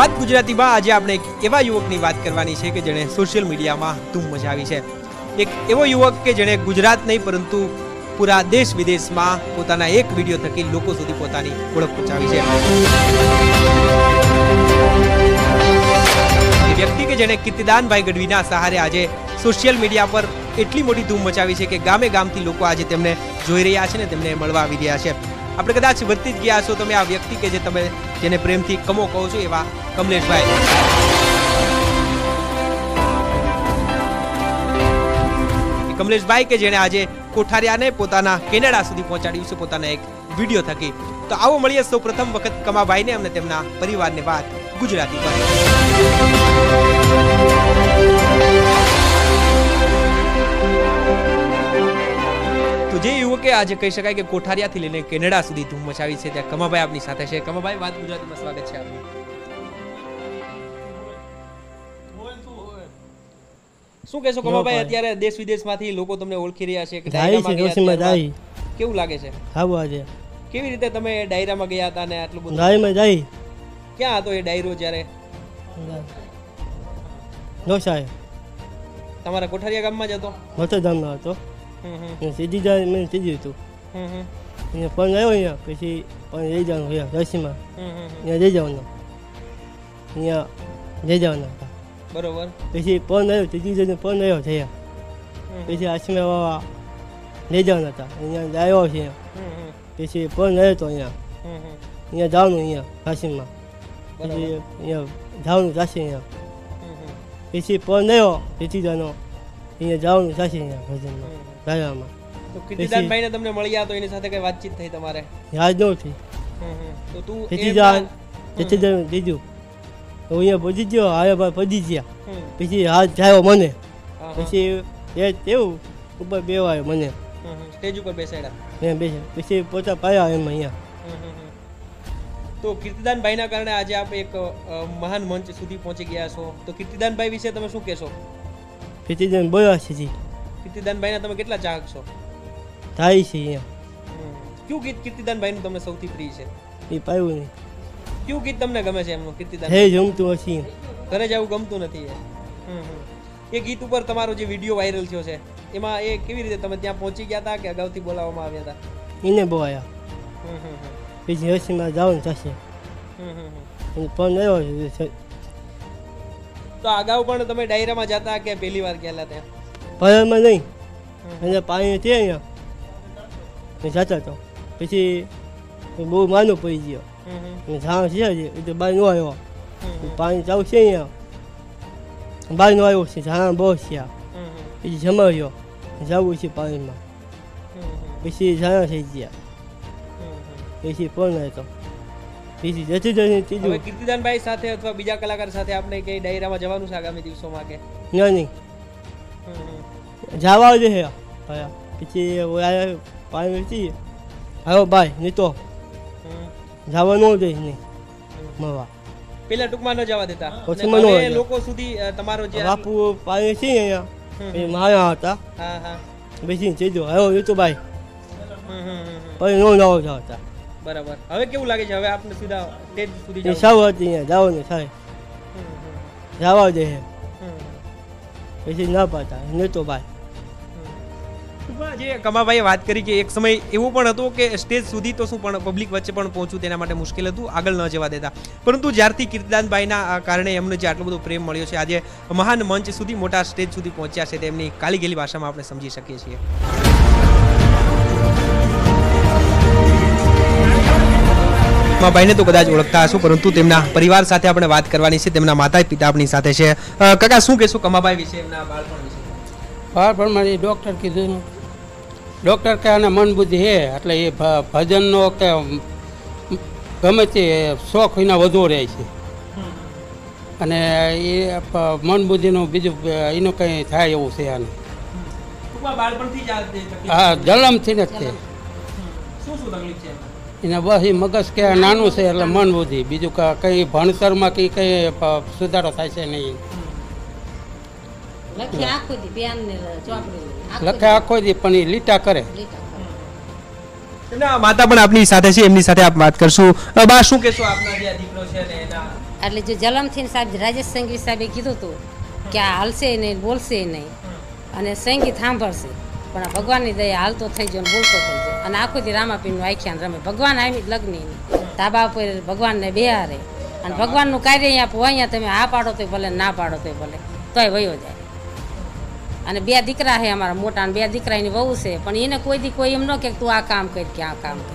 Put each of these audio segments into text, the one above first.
વાત ગુજરાતીમાં આજે આપણે એક એવા યુવકની વાત કરવાની છે કે જેણે સોશિયલ મીડિયામાં ધૂમ મચાવી છે। એક એવો યુવક કે જેણે ગુજરાત નહીં પરંતુ પૂરા દેશ વિદેશમાં પોતાના એક વિડીયો થકી લોકો સુધી પોતાની ઓળખ પહોંચાવી છે। એ વ્યક્તિ કે જેણે કીર્તિદાનભાઈ ગઢવીના સહારે આજે સોશિયલ મીડિયા પર એટલી મોટી ધૂમ મચાવી છે કે ગામે ગામથી લોકો આજે તેમને જોઈ રહ્યા છે ને તેમને મળવા આવી રહ્યા છે। આપણે કદાચ વર્તી જ ગયા છો તમે આ વ્યક્તિ કે જે તમે જેને પ્રેમથી કમો કહો છો એવા કમલેશભાઈ। કમલેશભાઈ કે જેણે આજે કોઠારિયાને પોતાના કેનેડા સુધી પહોંચાડ્યું છે પોતાના એક વિડીયો થકી। તો આવો મળીએ સૌ પ્રથમ વખત કમાભાઈને અને તેમના પરિવારને વાત ગુજરાતી પર। તો જે યુવકે આજે કહી શકાય કે કોઠારિયાથી લઈને કેનેડા સુધી ધૂમ મચાવી છે ત્યાં કમાભાઈ આપની સાથે છે। કમાભાઈ, વાત ગુજરાતીમાં સ્વાગત છે આપનું। શું કહેશો કમાભાઈ, અત્યારે દેશ વિદેશમાંથી લોકો તમને ઓળખી રહ્યા છે કે ડાયરામાં કેવું લાગે છે? કેવી રીતે તમે ડાયરામાં ગયા હતા ને આટલું બધું ડાયરામાં જાય? ક્યાં હતો એ ડાયરો જ્યારે? તમારા કોઠારિયા ગામમાં જ હતો? મોટા ગામમાં હતો। સીધી જાય મેં સીધી હતું પણ આવ્યો અહીંયા પછી પણ લઈ જવાનું અહીંયા રસીમાં અહીંયા લઈ જવાનું અહીંયા લઈ જવાના હતા બરોબર। પછી પણ આવ્યો સીધી જઈને પણ આવ્યો છે પછી આસમે વાવા લઈ જવાના હતા અહીંયા આવ્યો છે પછી પણ આવ્યો તો અહીંયા જવાનું અહીંયા કાશીમાં પછી અહીંયા જવાનું થશે અહીંયા પછી પણ આવ્યો સીધી જવાનો અહીંયા જવાનું થશે અહીંયા ભજનમાં ડાયરામાં। તો કીર્તિદાનભાઈને તમને મળ્યા તો એની સાથે કઈ વાતચીત થઈ તમારે? યાદ નહોતી। તો તું કીર્તિદાન દીધું હું અહીંયા પહોંચી ગયો હારે ભાઈ પડી ગયા પછી હાથ જાયો મને પછી એવું ઉપર બેવાયો મને સ્ટેજ ઉપર બેસાડ્યા મેં બેસે પછી પોતા પાયા એમ અહીંયા। તો કીર્તિદાનભાઈના કારણે આજે આપ એક મહાન મંચ સુધી પહોંચી ગયા છો। તો કીર્તિદાનભાઈ વિશે તમે શું કહેશો? કીર્તિદાન બોલ્યા છે જી। કીર્તિદાનભાઈના તમે કેટલા ચાહક છો? થાય છે અહીંયા। કયું ગીત કીર્તિદાનભાઈનું તમને સૌથી પ્રિય છે? એ પાયું નહીં। કયું ગીત તમને ગમે છે એમનું કીર્તિદાન? હે જમતું હસી ઘરે જવું ગમતું નથી એ ગીત ઉપર તમારો જે વિડીયો વાયરલ થયો છે એમાં એ કેવી રીતે તમે ત્યાં પહોંચી ગયા હતા કે અગાઉથી બોલાવવામાં આવ્યા હતા? એને બોલાયા પછી હસીમાં જવાનું થશે પણ આવ્યો છે। તો અગાઉ પણ તમે ડાયરામાં જતા કે પહેલી વાર ગયેલા ત્યાં? પાયામાં નહીં અને પાણી છે અહીંયા જતા તો પછી બહુ માનો પડી ગયો ઝાણ છે એટલે બહાર નો આવ્યો પાણી ચાલુ છે અહીંયા બહાર નો આવ્યો છે ઝાણા બહુ છે પછી જમાવ્યો જવું છે પાણીમાં પછી ઝાણા થઈ ગયા પછી પણ હતો પછી જતી જતી ત્રીજું કીર્તિદાનભાઈ સાથે અથવા બીજા કલાકાર સાથે આપણે કઈ ડાયરામાં જવાનું છે આગામી દિવસોમાં કે નહીં? જવા દે પછી પાણી આવ્યો ભાઈ નહીં તો જવા ન દે નહીં મળવા પેલા ટૂંકમાં ન જવા દેતા લોકો સુધી તમારો જે બાપુ પાણી છે અહીંયા મારા હતા બેસી સીધો આવ્યો એ તો ભાઈ પછી નો નવો જતા બરાબર। હવે કેવું લાગે છે? હવે આપને સીધા સ્ટેજ સુધી સાવ હતી અહીંયા જવાનું થાય જવા દે પછી ના પાતા નતો ભાઈ। જે કમાભાઈએ વાત કરી કે એક સમય એવો પણ હતો કે સ્ટેજ સુધી તો શું પણ પબ્લિક વચ્ચે પણ પહોંચવું તેના માટે મુશ્કેલ હતું, આગળ ન જવા દેતા, પરંતુ જ્યારથી કીર્તિદાનભાઈના કારણે એમને જે આટલો બધો પ્રેમ મળ્યો છે આજે મહાન મંચ સુધી મોટા સ્ટેજ સુધી પહોંચ્યા છે તેમની કાલી ગેલી ભાષામાં આપણે સમજી શકીએ છીએ। ભાઈને તો કદાચ ઓળખતા હશો પરંતુ તેમના પરિવાર સાથે આપણે વાત કરવાની છે। તેમના માતા પિતા આપણી સાથે છે। કાકા શું કહેશો કમાભાઈ વિશે, એમના બાળપણ વિશે? બાળપણમાં એ ડૉક્ટર કીધું, ડૉક્ટર કે આને મન બુદ્ધિ હે એટલે એ ભજનનો કે ગમે તે શોખ એના વધુ રહે છે અને એ મન બુદ્ધિનું બીજું એનું કંઈ થાય એવું છે આને। હા, જન્મથી જ છે એને બસ એ મગજ કે નાનું છે એટલે મન બુદ્ધિ, બીજું કંઈ ભણતરમાં કંઈ સુધારો થાય છે નહીં। લખે આખો દી પણ એ લીટા કરે। માતા પણ આપની સાથે છે, એમની સાથે આપ વાત કરશું। બા શું કહેશો આપના જે દીકરો છે ને એના એટલે જો જલમથી સાહેબ રાજેશ સંગીત સાહેબે કીધું હતું કે આ હાલશે નહીં બોલશે નહીં અને સંગીત સાંભળશે પણ આ ભગવાનની દયા હાલતો થઈ ગયો ને બોલતો થઈ ગયો અને આખુંથી રામાપીરનું આખ્યાન રમે ભગવાન આવી લગ્નની ધાબા ઉપર ભગવાનને બેહારે અને ભગવાનનું કાર્ય અહીંયા આપો અહીંયા તમે આ પાડો તો ભલે ના પાડો તો ભલે તોય વયો જાય અને 2 દીકરા છે અમારા મોટા અને 2 દીકરાની વહુ છે પણ એને કોઈ દી કોઈ એમ ન કે તું આ કામ કર કે આ કામ કર.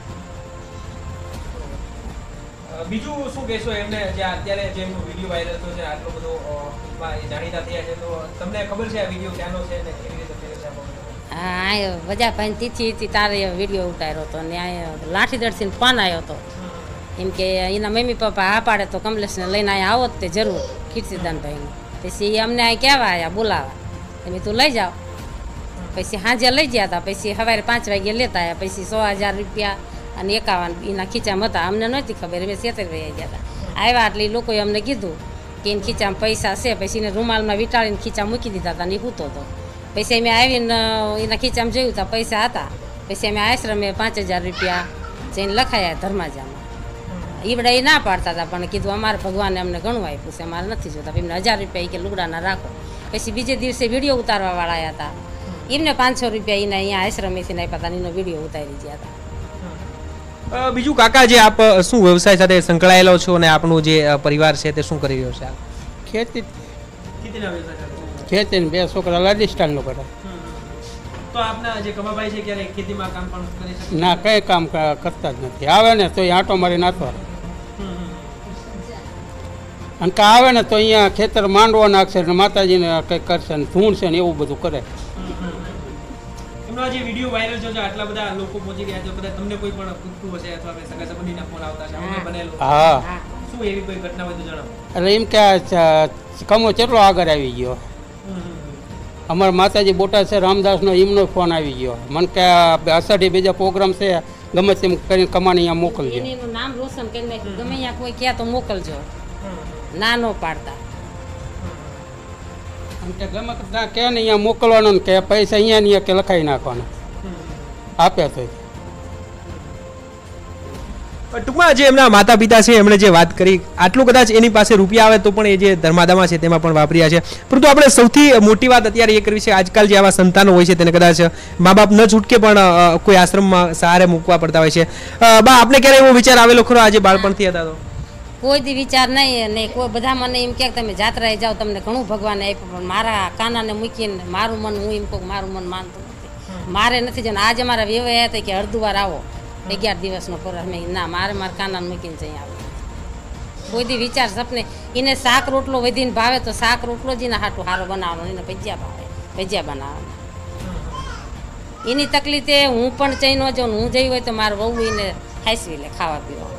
બીજું શું કહેશો એમને જે અત્યારે જે એમનો વિડીયો વાયરલ થયો છે આટલો બધો જાણીતા થયા છે તો તમને ખબર છે આ વિડીયો ક્યાંનો છે ને કેવી રીતે થયો છે? હા વજાભાઈ તિથિ હતી તારે વિડીયો ઉતાર્યો હતો ને આ લાઠીદળથી ફોન આવ્યો હતો એમ કે એના મમ્મી પપ્પા હા પાડે તો કમલેશને લઈને અહીંયા આવો જ તે જરૂર કીર્તિદાનભાઈને પછી એ અમને અહીં કહેવા આવ્યા બોલાવા એમ તું લઈ જાઓ પછી સાંજે લઈ ગયા હતા પછી સવારે 5 વાગે લેતા આવ્યા પછી 100,000 રૂપિયા અને 51 એના ખીચામાં હતા અમને નહોતી ખબર અમે 76 વહી ગયા હતા આવ્યા એટલે લોકોએ અમને કીધું કે એને ખીચામાં પૈસા છે પછી એને રૂમાલમાં વીંટાળીને ખીચા મૂકી દીધા હતા ને સૂતો હતો પછી અમે આવીને એના ખીચામાં જોયું હતા પૈસા હતા પછી અમે આશ્રમે 5,000 રૂપિયા જઈને લખાયા ધર્માજામાં ઈવડા એ ના પાડતા હતા પણ કીધું અમારે ભગવાને અમને ઘણું આપ્યું છે અમારે નથી જોતા એમને 1,000 રૂપિયા કે લુગડાના રાખો પછી બીજે દિવસે વિડીયો ઉતારવા વાળા આવ્યા હતા એમને 500 રૂપિયા એને અહીંયા આશ્રમેથી આપ્યા હતા એનો વિડીયો ઉતારી ગયા હતા. બીજું કાકા જે આપ શું વ્યવસાય સાથે સંકળાયેલો છો અને આપણું જે પરિવાર છે તે શું કરી રહ્યો છે? ખેતી ખેતીના વ્યવસાય સાથે. ખેતી ને 2 છોકરા રાજસ્થાનનું કરે. તો આપના જે કમાભાઈ છે ક્યારે ખેતીમાં કામ પણ કરી શકે? ના કંઈ કામ કરતા જ નથી આવે ને તો આંટો મારી નાખવા અને કાં આવે ને તો અહીંયા ખેતર માંડવો નાખશે ને માતાજીને કંઈક કરશે ને ધૂણશે ને એવું બધું કરે. એમનો જે વિડીયો વાયરલ થયો છે આટલા બધા લોકો પહોંચી ગયા છે બધા તમને કોઈ પણ પૂછતું હશે અથવા સગા સંબંધીના ફોન આવતા છે અમે બનેલો હા શું એવી કોઈ ઘટના હોય તો જણાવો. એટલે એમ કે કમો કેટલો આગળ આવી ગયો. અમારા માતાજી બોટાદ છે રામદાસનો એમનો ફોન આવી ગયો મને કે અષાઢી બીજા પ્રોગ્રામ છે ગમે તેમ કરીને કમાણી અહીંયા મોકલજો એનું નામ રોશન કરી નાખ્યું ગમે અહીંયા કોઈ ક્યાં તો મોકલજો ના નો પાડતા કે ગમે ત્યાં કે ને અહીંયા મોકલવાનો ને કે પૈસા અહીંયા ને કે લખાઈ નાખવાના આપે તો. ટૂંકમાં જે એમના માતા પિતા છે એમણે જે વાત કરી આટલું કદાચ એની પાસે રૂપિયા આવે તો પણ એ જે ધર્માદામાં છે તેમાં પણ વાપર્યા છે પરંતુ આપણે સૌથી મોટી વાત અત્યારે એ કરવી છે આજકાલ જે આવા સંતાનો હોય છે તેને કદાચ મા બાપ ન છૂટકે પણ કોઈ આશ્રમમાં સહારે મૂકવા પડતા હોય છે. બા આપને ક્યારે એવો વિચાર આવેલો ખરો આજે બાળપણથી હતા તો? કોઈ દી વિચાર નહીં અને કોઈ બધા મને એમ કે તમે જાત્રાએ જાઓ તમને ઘણું ભગવાન આપ્યું પણ મારા કાનાને મૂકીને મારું મન હું એમ કહું મારું મન માનતું નથી મારે નથી જવાનું. આજે મારા વ્યવહાર હતા કે અડધુવાર આવો 11 દિવસનો પર મેં ના મારા કાનાને મૂકીને જઈ આવું કોઈ દી વિચાર સપને એને શાક રોટલો વધીને ભાવે તો શાક રોટલો જ એના હાટું સારો બનાવવાનો એને ભજીયા ભાવે ભજીયા બનાવવાના એની તકલીફ એ હું પણ ચઈ ન જાઉં હું જઈ હોય તો મારું વહુ એને ખાઈસવી લે ખાવા પીવા.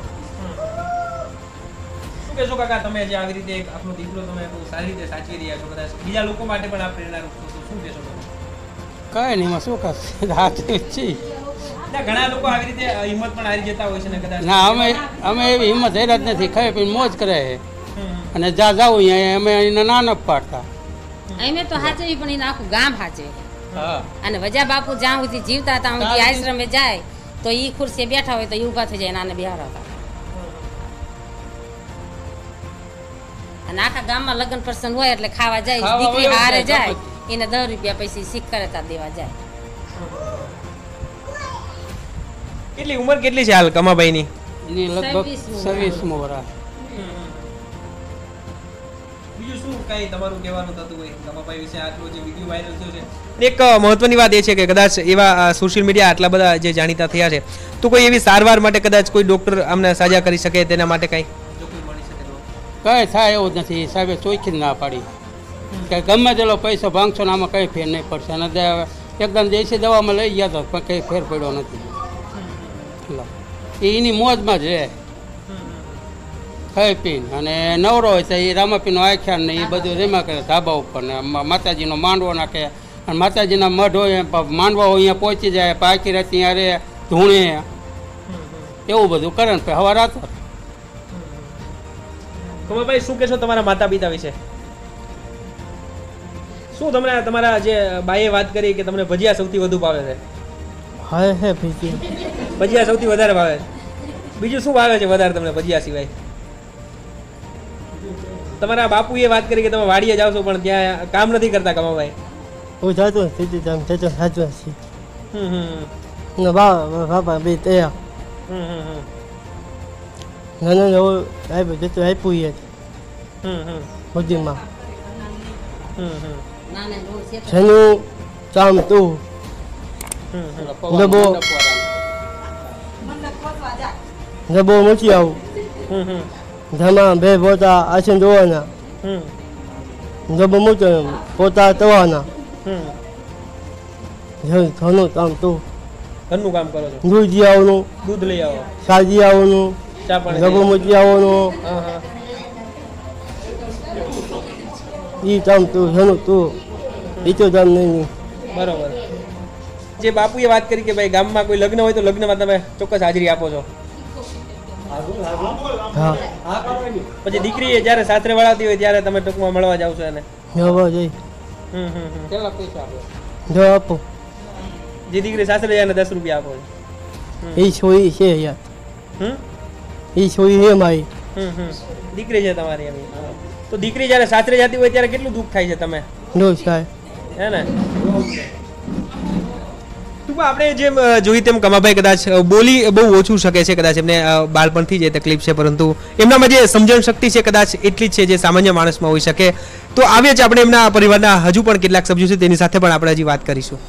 શું કહેશો કાકા તમે જે આવી રીતે આપણો દીકરો તમે બહુ સારી રીતે સાચવી રહ્યા છો કદાચ બીજા લોકો માટે પણ આ પ્રેરણારૂપ છો તો શું કહેશો તમે? કાંઈ નહીં એમાં શું કરશે સાચવી છીએ. ઘણા લોકો આવી રીતે હિંમત પણ હારી જતા હોય છે ને કદાચ. ના અમે એવી હિંમત હેરા જ નથી ખાઈ પીને મોજ કરે અને જા જાવ અહીંયા અમે એને ના ન પાડતા અમે તો હાચવી પણ એને આખું ગામ હાચવે. હા અને વજા બાપુ જ્યાં સુધી જીવતા હતા સુધી આશ્રમે જાય તો ઈ ખુરશીએ બેઠા હોય તો ઈ ઊભા થઈ જાય નાને બિહારતા અને આખા ગામમાં લગ્ન પ્રસંગ હોય એટલે ખાવા જાય દીકરી હારે જાય એને 10 રૂપિયા પૈસા શીખ કરે તા દેવા જાય. કેટલી ઉંમર કેટલી છે હાલ કમાભાઈની? એની લગભગ 26 વર્ષ. બીજું શું કઈ તમારું કહેવાનું થતું હોય કમાભાઈ વિશે આટલો જે વિડીયો વાયરલ થયો છે? એક મહત્વની વાત એ છે કે કદાચ એવા સોશિયલ મીડિયા આટલા બધા જે જાણીતા થયા છે તો કોઈ એવી સારવાર માટે કદાચ કોઈ ડોક્ટર અમને સાજા કરી શકે તેના માટે કઈ જો કોઈ મળી શકે તો? કંઈ થાય એવું જ નથી સાહેબે ચોખ્ખી ના પાડી કે ગમે તેટલો પૈસા ભાંગશો ને આમાં કંઈ ફેર નહીં પડશે અને એકદમ દેશી દવામાં લઈ ગયા તો પણ કંઈ ફેર પડ્યો નથી. એની મોજમાં જ રહે ખાઈ પીને અને નવરો હોય તો એ રામાપીનો આખ્યાન ને એ બધું રેમા કરે ધાબા ઉપર ને માતાજીનો માંડવો નાખે અને માતાજીના મઢ હોય માંડવા હોય અહીંયા પહોંચી જાય પાકી રાત ત્યાં રે ધૂણે એવું બધું કરે ને હવા રાત. કમાભાઈ શું કહેશો તમારા માતા પિતા વિશે? શું તમને તમારા જે બાઈએ વાત કરી કે તમને ભજીયા સૌથી વધુ ભાવે છે? હા હે ભજીયા ભજીયા સૌથી વધારે ભાવે. બીજું શું ભાવે છે વધારે તમને ભજીયા સિવાય? તમારા બાપુએ વાત કરી કે તમે વાડીએ જાવ છો પણ ત્યાં કામ નથી કરતા કમાભાઈ. હું જાતો સીધી જામ જતો સાચો છે હમ હમ ને બાપા બે તૈયાર હમ હમ હમ નાના નવો આપ્યો જતો આપ્યું એ હમ હમ મોદીમાં હમ હમ જેનું કામ તું ડબો ડબો મૂકી આવું હમ હમ જેમાં બે પોતા આસન ધોવાના હમ ડબો મૂકે પોતા તવાના હમ ઘરનું કામ તું ઘરનું કામ કરો છો. દૂધ જી આવવાનું દૂધ લઈ આવો, શાદી આવવાનું ચા પાણી ડબો લઈ મૂકી આવવાનું આવો. હા હા એ કામ તું જેનું તું એ તો કામ નહીં બરોબર. જે બાપુએ વાત કરી કે ભાઈ ગામમાં કોઈ લગ્ન હોય તો લગ્નમાં તમે ચોક્કસ હાજરી આપો છો. હા પછી દીકરી જ્યારે સાસરે વળાતી હોય ત્યારે તમે ટૂંકમાં મળવા જાવ છો એને. જવા જઈ હમ હમ હમ. કેટલા પૈસા આપે? જો આપો જે દીકરી સાસરે જાય એને 10 રૂપિયા આપો છો. એ છોરી છે યાર હમ એ છોરી છે મારી હમ હમ. દીકરી છે તમારી એમ. તો દીકરી જ્યારે સાસરે જતી હોય ત્યારે કેટલું દુઃખ થાય છે તમે નો સાહેબ હે ને? ટૂંકમાં આપણે જેમ જોઈ તેમ કમાભાઈ કદાચ બોલી બહુ ઓછું શકે છે, કદાચ એમને બાળપણથી જે તકલીફ છે, પરંતુ એમનામાં જે સમજણ શક્તિ છે કદાચ એટલી જ છે જે સામાન્ય માણસમાં હોઈ શકે. તો આવે જ આપણે એમના પરિવારના હજુ પણ કેટલાક સભ્યો છે તેની સાથે પણ આપણે હજી વાત કરીશું.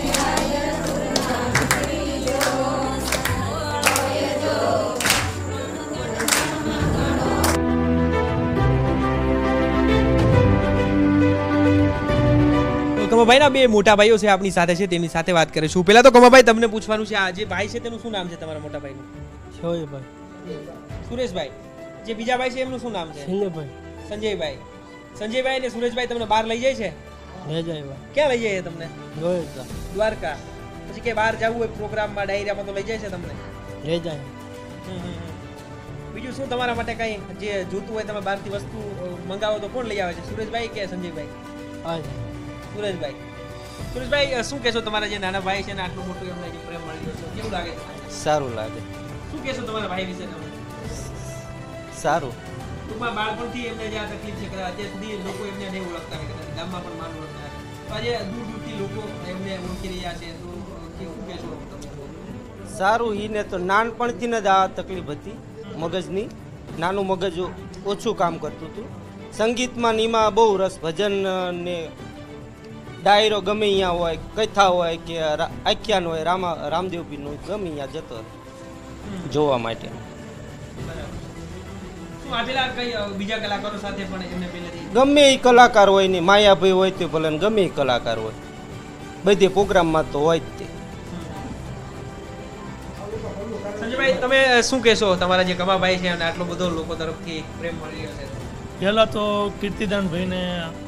કમાભાઈના બે મોટા ભાઈઓ છે આપણી સાથે છે, તેમની સાથે વાત કરીશું. પહેલા તો કમાભાઈ તમને પૂછવાનું છે, આ જે ભાઈ છે તેનું શું નામ છે તમારા મોટા ભાઈનું? છોરી ભાઈ સુરેશભાઈ. જે બીજા ભાઈ છે એમનું શું નામ છે? સિંહભાઈ સંજયભાઈ. સંજયભાઈ અને સુરેશભાઈ તમને બહાર લઈ જાય છે? લઈ જાય ભાઈ ક્યાં લઈ જાય તમને? જોઈ દ્વારકા. પછી કે બહાર જવું હોય પ્રોગ્રામમાં, ડાયરામાં તો લઈ જાય છે તમને? લઈ જાય બીજું શું તમારા માટે કઈ જે જોતું હોય તમે બહારથી વસ્તુ મંગાવો તો કોણ લઈ આવે છે, સુરેશભાઈ કે સંજયભાઈ? હા સુરેશભાઈ. સુરેશભાઈ શું કહેશો, તમારા જે નાના ભાઈ છે ને આટલું મોટું એમને જે પ્રેમ મળી ગયો છે, કેવું લાગે છે? સારું લાગે. શું કહેશો તમારા ભાઈ વિશે તમે? સારું. ટૂંકમાં બાળપણથી એમને જે આ તકલીફ છે, કદાચ અત્યાર સુધી લોકો એમને નહીં ઓળખતા હોય, કદાચ ગામમાં પણ માન ઓળખતા હોય. તો આજે દૂર દૂરથી લોકો એમને ઓળખી રહ્યા છે, તો કેવું કહેશો તમે? સારું. ઈને તો નાનપણથી જ આ તકલીફ હતી મગજની. નાનું મગજ ઓછું કામ કરતું હતું. સંગીતમાં ને એમાં બહુ રસ. ભજન ને ડાયરો ગમે અહીંયા હોય, કથા હોય કે આખ્યાન હોય, રામદેવ પીરનું ગમે અહીંયા જતો જોવા માટે. શું આ પેલા કઈ બીજા કલાકારો સાથે પણ એમને પહેલેથી? ગમે એ કલાકાર હોય ને, માયાભાઈ હોય તો ભલે ને ગમે એ કલાકાર હોય, બધે પ્રોગ્રામમાં તો હોય જ તે. સંજયભાઈ તમે શું કહેશો, તમારા જે કમાભાઈ છે અને આટલો બધો લોકો તરફથી પ્રેમ મળી રહ્યો છે? પહેલાં તો કીર્તિદાનભાઈને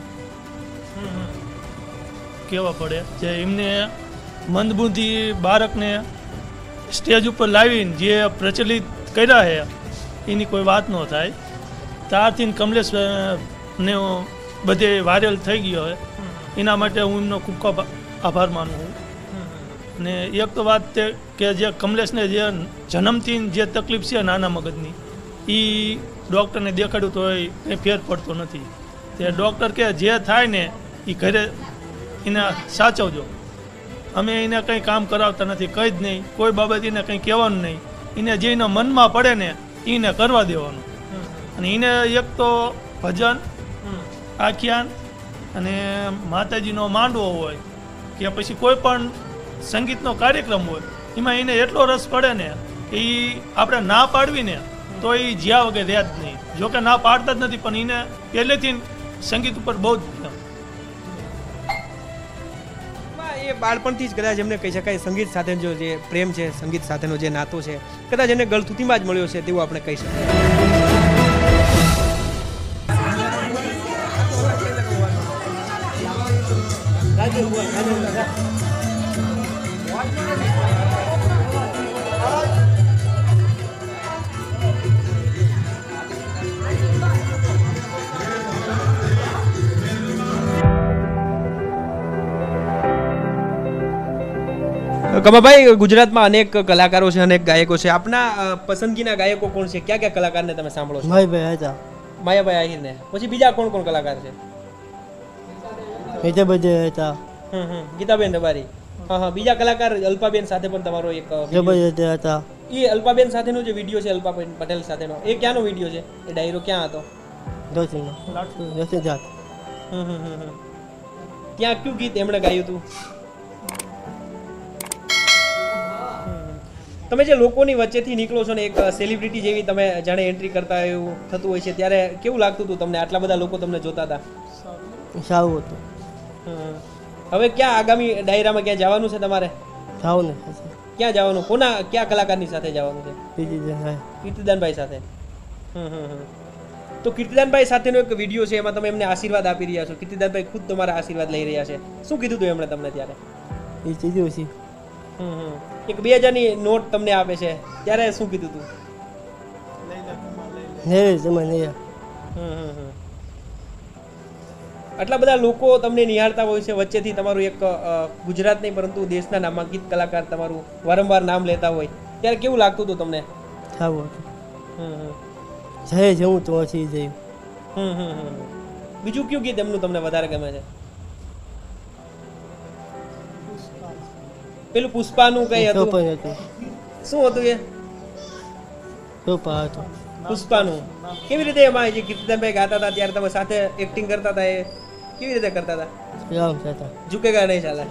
કહેવા પડે જે એમને મંદબુદ્ધિ બાળકને સ્ટેજ ઉપર લાવીને જે પ્રચલિત કર્યા છે એની કોઈ વાત ન થાય. ત્યારથી કમલેશને બધે વાયરલ થઈ ગયો હોય, એના માટે હું એમનો ખૂબ ખૂબ આભાર માનું છું. અને એક તો વાત તે કે જે કમલેશને જે જન્મથી જે તકલીફ છે નાના મગજની, એ ડૉક્ટરને દેખાડ્યું તો કંઈ ફેર પડતો નથી. તે ડૉક્ટર કે જે થાય ને એ ઘરે એને સાચવજો. અમે એને કંઈ કામ કરાવતા નથી, કંઈ જ નહીં, કોઈ બાબત એને કંઈ કહેવાનું નહીં. એને જે એના મનમાં પડે ને એને કરવા દેવાનું. અને એને એક તો ભજન, આખ્યાન અને માતાજીનો માંડવો હોય કે પછી કોઈ પણ સંગીતનો કાર્યક્રમ હોય, એમાં એને એટલો રસ પડે ને કે એ આપણે ના પાડવી ને તો એ જ્યાં વગર રહે જ નહીં. જોકે ના પાડતા જ નથી, પણ એને પહેલેથી સંગીત ઉપર બહુ જ એ બાળપણથી જ કદાચ એમને કહી શકાય સંગીત સાથેનો જે પ્રેમ છે, સંગીત સાથેનો જે નાતો છે, કદાચ એને ગળથૂથીમાં જ મળ્યો છે તેવું આપણે કહી શકીએ. કમાભાઈ, ગુજરાતમાં અનેક કલાકારો છે, અનેક ગાયકો છે. આપના પસંદગીના ગાયકો કોણ છે? ક્યાં ક્યાં કલાકારને તમે સાંભળો છો? મારી ભાઈ હતા માયાભાઈ આહિરને. પછી બીજા કોણ કોણ કલાકાર છે? બીજા બધા હતા ગીતાબેન રબારી. હા હા, બીજા કલાકાર અલ્પાબેન સાથે પણ તમારો એક જબરજસ્ત હતા. એ અલ્પાબેન સાથેનો જે વિડીયો છે, અલ્પાબેન પટેલ સાથેનો, એ ક્યાંનો વિડીયો છે? એ ડાયરો ક્યાં હતો? દોસ્તી જાત ત્યાં કયું ગીત એમણે ગાયું હતું? તમે જે લોકોની વચ્ચેથી નીકળો છો ને, એક સેલિબ્રિટી જેવી તમે જાણે એન્ટ્રી કરતા એવું થતું હોય છે, ત્યારે કેવું લાગતું હતું તમને? આટલા બધા લોકો તમને જોતા હતા. સારું હતું. હવે ક્યાં આગામી ડાયરામાં ક્યાં જવાનું છે તમારે? સારું ને ક્યાં જવાનું? કયા કલાકારની સાથે જવાનું છે? કીર્તિદાનભાઈ સાથે. તો કીર્તિદાનભાઈ સાથેનો એક વિડીયો છે, એમાં તમે એમને આશીર્વાદ આપી રહ્યા છો. કીર્તિદાનભાઈ ખુદ તમારા આશીર્વાદ લઈ રહ્યા છે. શું કીધું હતું એમણે તમને ત્યારે? એ ચીજો છે. એક 2000ની નોટ તમને આપે છે, ત્યારે શું કીધું હતું? આટલા બધા લોકો તમને નિહાળતા હોય છે, વચ્ચેથી તમારું એક ગુજરાત નહીં પરંતુ દેશના નામાંકિત કલાકાર તમારું વારંવાર નામ લેતા હોય, ત્યારે કેવું લાગતું હતું તમને? સારું હતું. જય જવું તો હસી જયું. બીજું કયું ગીત એમનું તમને વધારે ગમે છે? પેલું પુષ્પાનું કઈ હતું? શું હતું એ? પુષ્પાનું. કેવી રીતે એમાં જે કીર્તિદાનભાઈ ગાતા હતા ત્યારે તમે સાથે એક્ટિંગ કરતા હતા, એ કેવી રીતે કરતા હતા? ઝુકેગા નહીં ચાલે.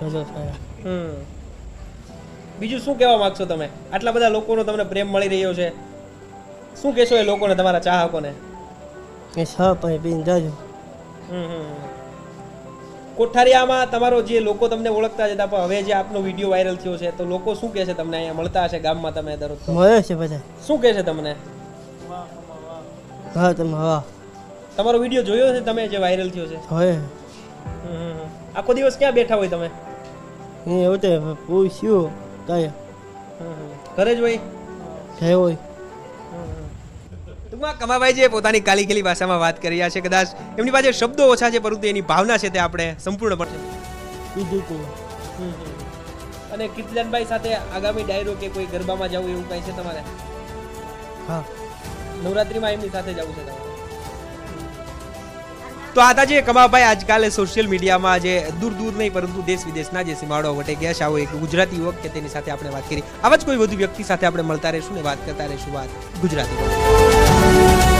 બીજું શું કહેવા માંગશો તમે? આટલા બધા લોકોનો તમને પ્રેમ મળી રહ્યો છે, શું કહેશો એ લોકોને, તમારા ચાહકોને? કોઠારિયામાં તમારો જે લોકો તમને ઓળખતા જતા, પણ હવે જે આપનો વિડીયો વાયરલ થયો છે, તો લોકો શું કહે છે તમને? અહીંયા મળતા હશે ગામમાં તમે દરરોજ, મળે છે બધા. શું કહે છે તમને? હા તમે હા તમારો વિડીયો જોયો છે તમે જે વાયરલ થયો છે? હોય. આખો દિવસ ક્યાં બેઠા હોય તમે? એવું તો પૂછ્યું કયા ઘરે જ હોય? ઘરે હોય. ટૂંકમાં કમાભાઈ જે પોતાની કાલી ખેલી ભાષામાં વાત કરી રહ્યા છે, કદાચ એમની પાસે શબ્દો ઓછા છે, પરંતુ એની ભાવના છે તે આપણે સંપૂર્ણપણે. અને કીર્તિદાનભાઈ સાથે આગામી ડાયરો કે કોઈ ગરબામાં જવું એવું કઈ છે તમારે? હા, નવરાત્રીમાં એમની સાથે જવું છે તમારે? તો આ જે કમાભાઈ આજકાલ સોશિયલ મીડિયામાં જે દૂર દૂર નહીં પરંતુ દેશ વિદેશના જે સીમાડો વટે ગયા છે, આવો એક ગુજરાતી યુવક કે તેની સાથે આપણે વાત કરી. આવા જ કોઈ વધુ વ્યક્તિ સાથે આપણે મળતા રહીશું ને વાત કરતા રહીશું વાત ગુજરાતી.